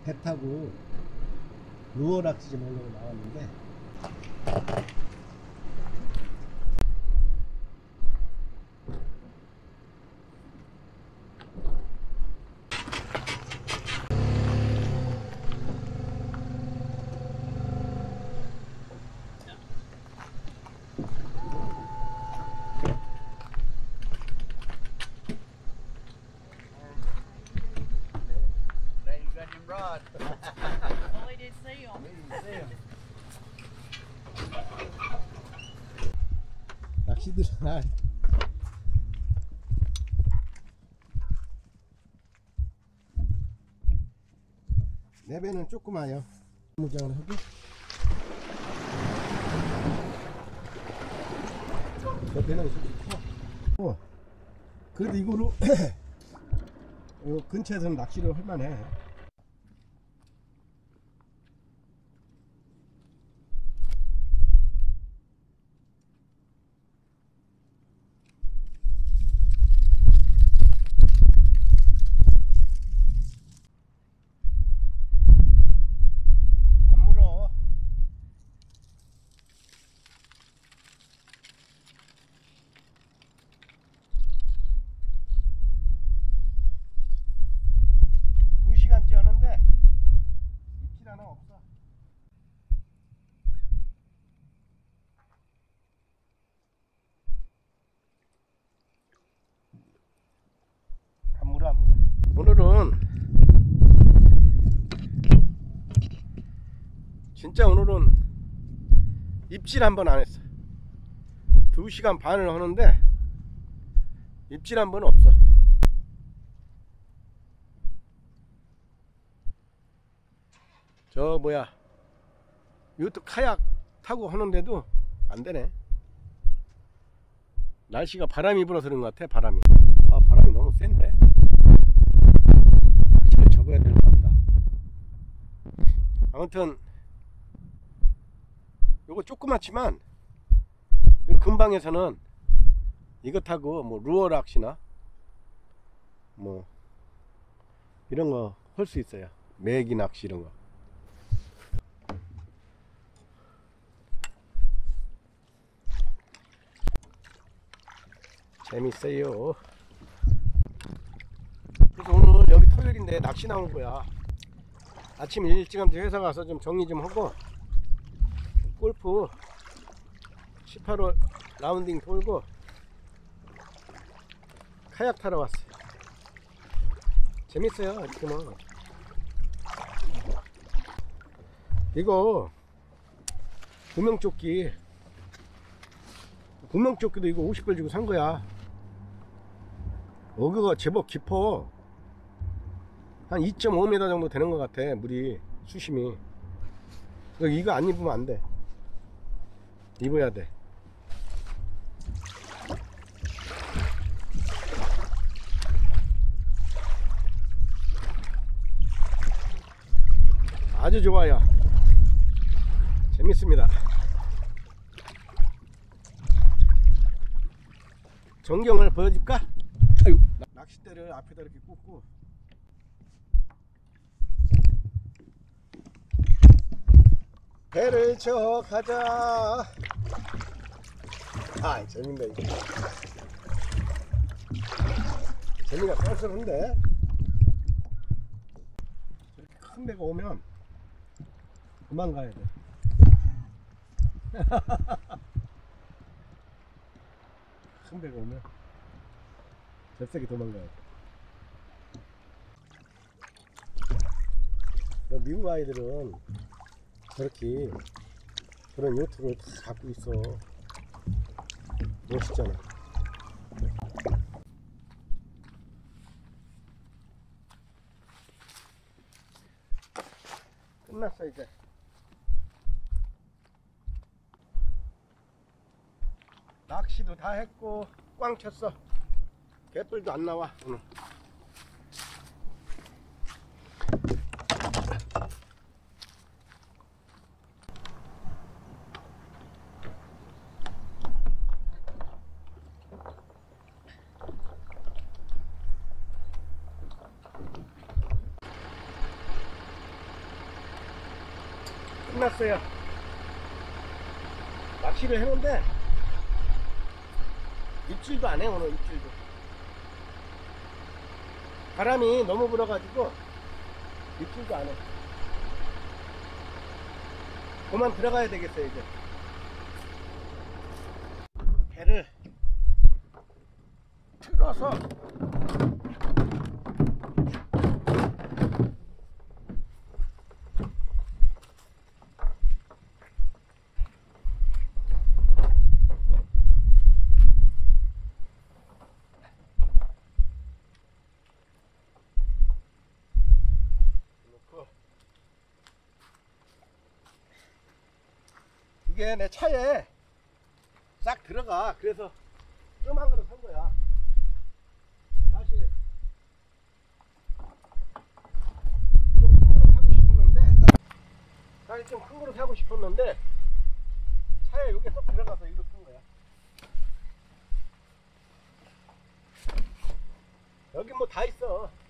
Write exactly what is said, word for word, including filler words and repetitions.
배 타고 루어 낚시 좀 하려고 나왔는데 We didn't see them. 낚시들 아, 내 배는 조그마요. 무장을 하고 내 배는 커. 어, 그래도 이거로 요 근처에서는 낚시를 할 만해. 안 물어. 두 시간째 하는데 입질 하나 없어. 안 물어 안 물어. 오늘은 진짜 오늘은 입질 한 번 안 했어. 두 시간 반을 하는데 입질 한 번 없어. 저 뭐야 이것도 카약 타고 하는데도 안 되네. 날씨가 바람이 불어서 그런 것 같아. 바람이 아 바람이 너무 센데 잘 접어야 될 것 같다. 아무튼 요거 조그맣지만 요 근방에서는 이거 타고 뭐 루어 낚시나 뭐 이런 거 할 수 있어요. 메기 낚시 이런 거. 재밌어요. 그래서 오늘 여기 토요일인데 낚시 나온 거야. 아침 일찌감치 회사 가서 좀 정리 좀 하고 골프 십팔 홀 라운딩 돌고 카약 타러 왔어요. 재밌어요. 지금은 이거 구명조끼 구명조끼도 이거 오십 불 주고 산 거야. 어그가 제법 깊어. 한 이 점 오 미터 정도 되는 것 같아. 물이 수심이. 이거 안 입으면 안 돼. 입어야 돼. 아주 좋아요. 재밌습니다. 전경을 보여줄까? 아유, 낚싯대를 앞에다 이렇게 꽂고 배를 쳐 가자. 아 재밌네 이거. 재미가 쏠쏠한데 이렇게 큰 배가 오면 그만 가야 돼. 큰 배가 오면 잽싸게 도망가야 돼. 미국 아이들은 저렇게 그런 요트를 다 갖고 있어. 멋있잖아. 끝났어 이제. 낚시도 다 했고 꽝 쳤어. 개뿔도 안 나와 오늘. 끝났어요. 낚시를 했는데 입질도 안 해 오늘. 입질도 바람이 너무 불어가지고 입질도 안 해. 그만 들어가야 되겠어요 이제. 배를 틀어서 이게 내 차에 싹 들어가. 그래서 조그만 거를 산 거야. 다시 좀 큰 거로 사고 싶었는데 다시 좀 큰 거로 사고 싶었는데 차에 이게 쏙 들어가서 이거 산 거야. 여기 뭐 다 있어.